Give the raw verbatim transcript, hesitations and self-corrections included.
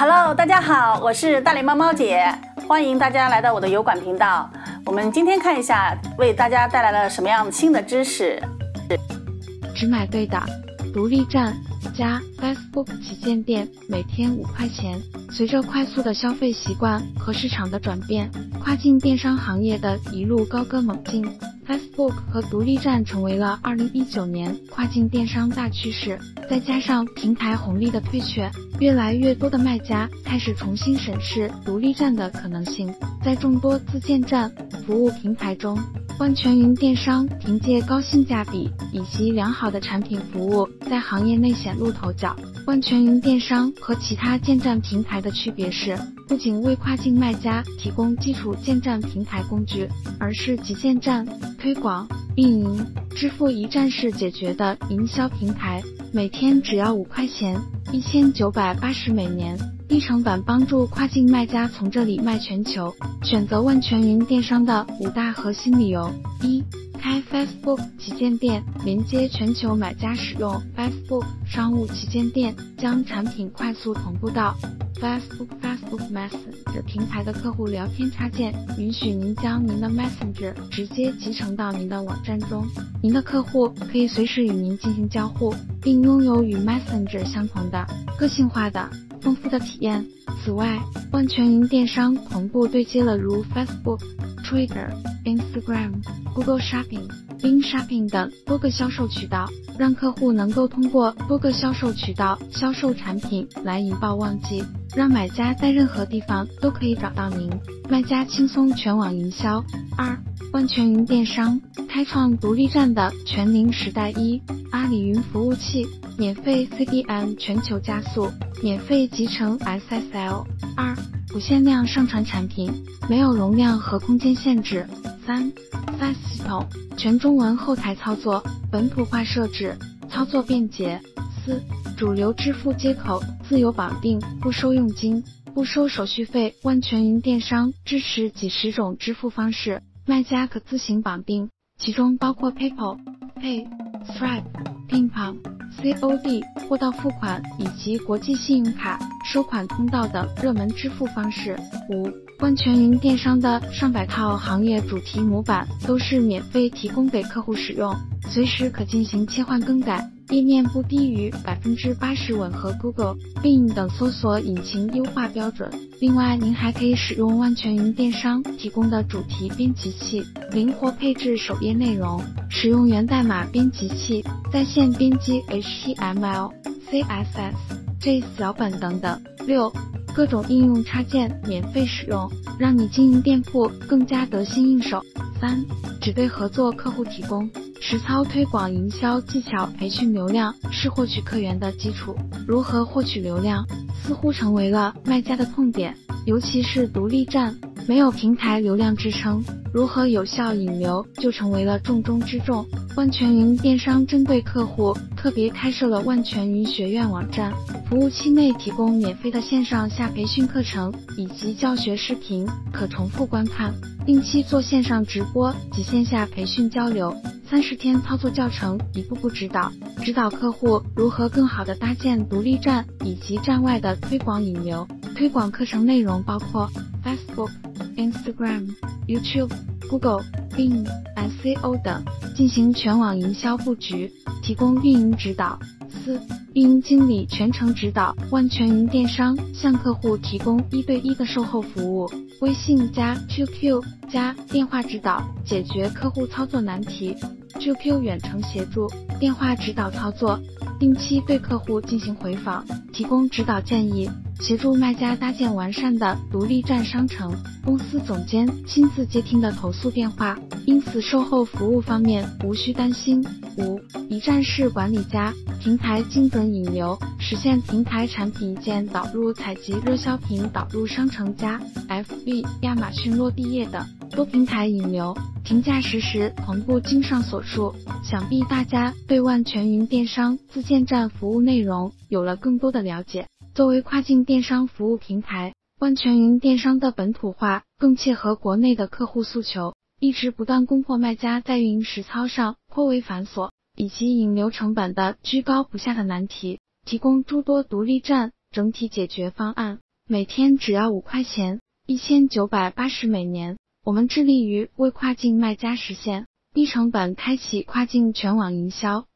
Hello， 大家好，我是大脸猫猫姐，欢迎大家来到我的油管频道。我们今天看一下，为大家带来了什么样新的知识。 只买对的，独立站加 Facebook 旗舰店，每天五块钱。随着快速的消费习惯和市场的转变，跨境电商行业的一路高歌猛进， Facebook 和独立站成为了二零一九年跨境电商大趋势。再加上平台红利的退却，越来越多的卖家开始重新审视独立站的可能性。在众多自建站服务平台中，万全云电商凭借高性价比以及良好的产品服务，在行业内显露头角。万全云电商和其他建站平台的区别是，不仅为跨境卖家提供基础建站平台工具，而是集建站、推广、运营、支付一站式解决的营销平台。每天只要五块钱，一千九百八十每年，低成本帮助跨境卖家从这里卖全球。选择万全云电商的五大核心理由：一、开 Facebook 旗舰店，连接全球买家使用 Facebook 商务旗舰店，将产品快速同步到 Facebook Facebook Messenger 平台的客户聊天插件，允许您将您的 Messenger 直接集成到您的网站中。您的客户可以随时与您进行交互，并拥有与 Messenger 相同的、个性化的、丰富的体验。此外，万全云电商同步对接了如 Facebook、Twitter、Instagram、Google Shopping、Bing Shopping 等多个销售渠道，让客户能够通过多个销售渠道销售产品来引爆旺季，让买家在任何地方都可以找到您，卖家轻松全网营销。二、万全云电商开创独立站的全零时代。一、阿里云服务器，免费 C D M 全球加速，免费集成 S S L。 二、不限量上传产品，没有容量和空间限制。三、SaaS 系统，全中文后台操作，本土化设置，操作便捷。四、主流支付接口自由绑定，不收佣金，不收手续费。万全云电商支持几十种支付方式，卖家可自行绑定，其中包括 PayPal、Pay、Stripe、PayPal、C O D 货到付款以及国际信用卡收款通道等热门支付方式。五、万全云电商的上百套行业主题模板都是免费提供给客户使用，随时可进行切换更改，页面不低于 百分之八十 吻合 Google、Bing 等搜索引擎优化标准。另外，您还可以使用万全云电商提供的主题编辑器，灵活配置首页内容，使用源代码编辑器，在线编辑 H T M L、C S S、J S 脚本等等。六、各种应用插件免费使用，让你经营店铺更加得心应手。三、只对合作客户提供，实操推广营销技巧，培训流量是获取客源的基础。如何获取流量，似乎成为了卖家的痛点，尤其是独立站，没有平台流量支撑，如何有效引流就成为了重中之重。万全云电商针对客户特别开设了万全云学院网站，服务期内提供免费的线上下培训课程以及教学视频，可重复观看，定期做线上直播及线下培训交流，三十天操作教程，一步步指导，指导客户如何更好地搭建独立站以及站外的推广引流。推广课程内容包括 Facebook、Instagram、YouTube、Google、Bing、S E O 等，进行全网营销布局，提供运营指导。四、运营经理全程指导。万全云电商向客户提供一对一的售后服务，微信加 Q Q 加电话指导，解决客户操作难题。Q Q 远程协助，电话指导操作，定期对客户进行回访，提供指导建议，协助卖家搭建完善的独立站商城。公司总监亲自接听的投诉电话，因此售后服务方面无需担心。五、一站式管理加平台精准引流，实现平台产品一键导入采集热销品导入商城加 F B、亚马逊落地页等多平台引流，评价实时同步。经上所述，想必大家对万全云电商自建站服务内容有了更多的了解。作为跨境电商服务平台，万全云电商的本土化更切合国内的客户诉求，一直不断攻破卖家在运营实操上颇为繁琐以及引流成本的居高不下的难题，提供诸多独立站整体解决方案。 每天只要五块钱，一千九百八十每年。我们致力于为跨境卖家实现低成本开启跨境全网营销。